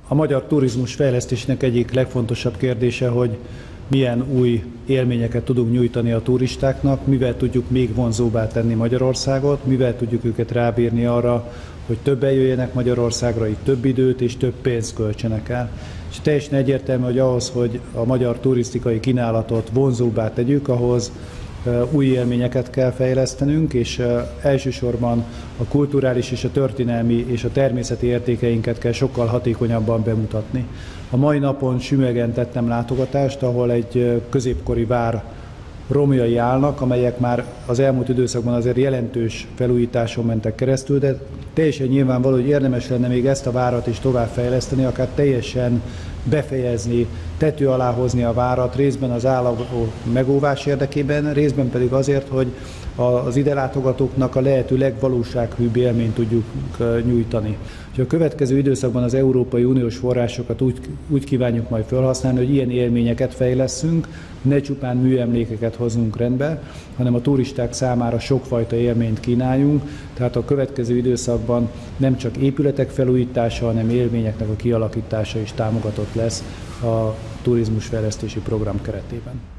A magyar turizmus fejlesztésnek egyik legfontosabb kérdése, hogy milyen új élményeket tudunk nyújtani a turistáknak, mivel tudjuk még vonzóbbá tenni Magyarországot, mivel tudjuk őket rábírni arra, hogy többen jöjjenek Magyarországra, így több időt és több pénzt költsenek el. És teljesen egyértelmű, hogy ahhoz, hogy a magyar turisztikai kínálatot vonzóbbá tegyük, ahhoz új élményeket kell fejlesztenünk, és elsősorban a kulturális és a történelmi és a természeti értékeinket kell sokkal hatékonyabban bemutatni. A mai napon Sümegen tettem látogatást, ahol egy középkori vár romjai állnak, amelyek már az elmúlt időszakban azért jelentős felújításon mentek keresztül, de teljesen nyilvánvaló, hogy érdemes lenne még ezt a várat is továbbfejleszteni, akár teljesen befejezni, tető alá hozni a várat, részben az állagok megóvás érdekében, részben pedig azért, hogy az ide látogatóknak a lehető legvalósághűbb élményt tudjuk nyújtani. A következő időszakban az Európai Uniós forrásokat úgy kívánjuk majd felhasználni, hogy ilyen élményeket fejlesszünk, ne csupán műemlékeket hozzunk rendbe, hanem a turisták számára sokfajta élményt kínáljunk, tehát a következő időszakban nem csak épületek felújítása, hanem élményeknek a kialakítása is támogatott lesz a turizmusfejlesztési program keretében.